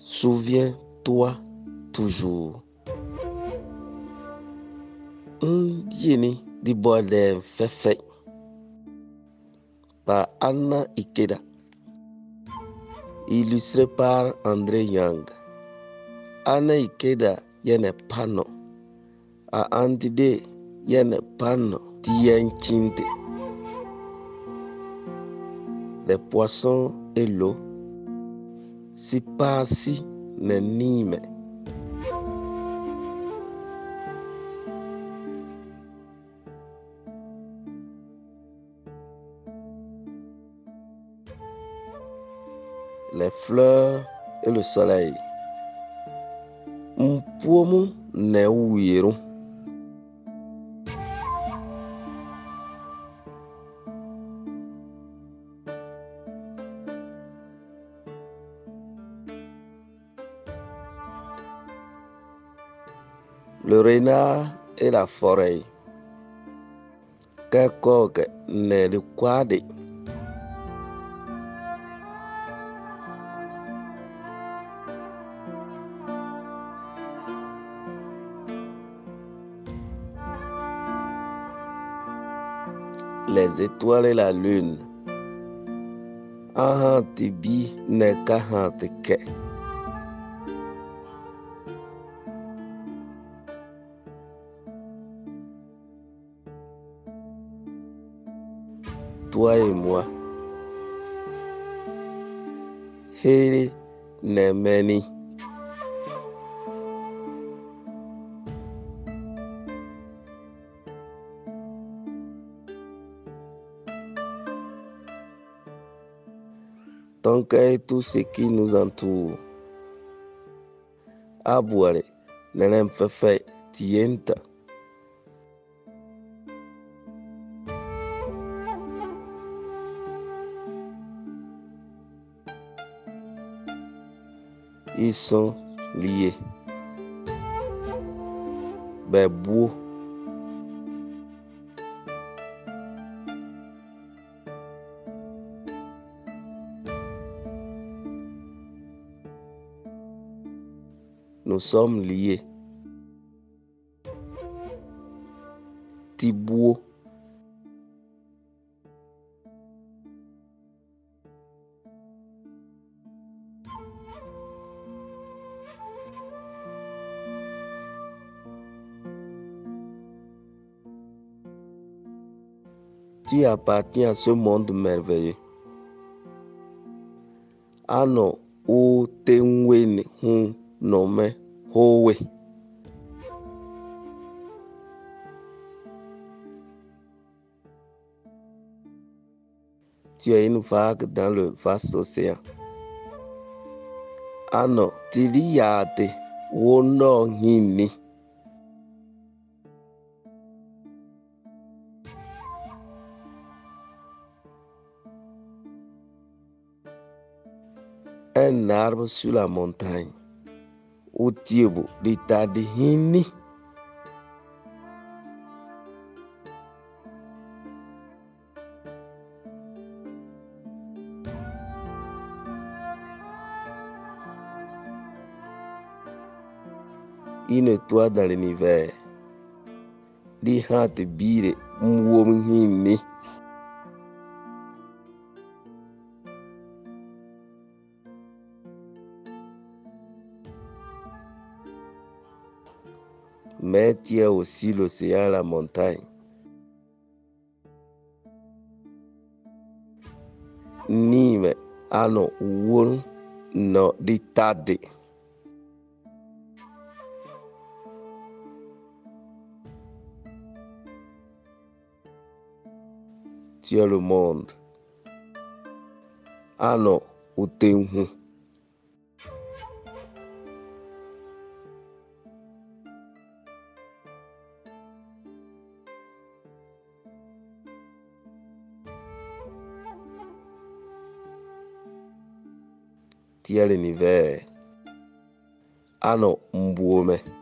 Souviens-toi toujours. Yeni di Bordem Fefe par Anna Ikeda. Illustré par André Young. Anna Ikeda yene pano. A Antide yene pano tienchinte. Les poissons et l'eau. Si pasi ne nime. Les fleurs et le soleil. Mpuomu ne uyeru. Le renard et la forêt. Kekoke ne le kwade. Les étoiles et la lune. Ahantibi ne kahantike. Toi et moi. Hele Nemeni. Ton cœur est tout ce qui nous entoure. Abouare, Nenem Fefe, Tienta. Ils sont liés. Bebou. Nous sommes liés. Tibou. Tu appartiens à ce monde merveilleux. Ano o tenweni hun nome howe. Tu es une vague dans le vaste océan. Ano tiliyate wono hini. Un arbre sur la montagne. Utiebo ditadi hini. Une étoile dans l'univers. Di hante bire mwom hini. Mais tu es aussi l'océan et la montagne. Nime ano won no ditade. Tu es le monde. Ano utenhu. Tu es l'univers. Ano mbuome.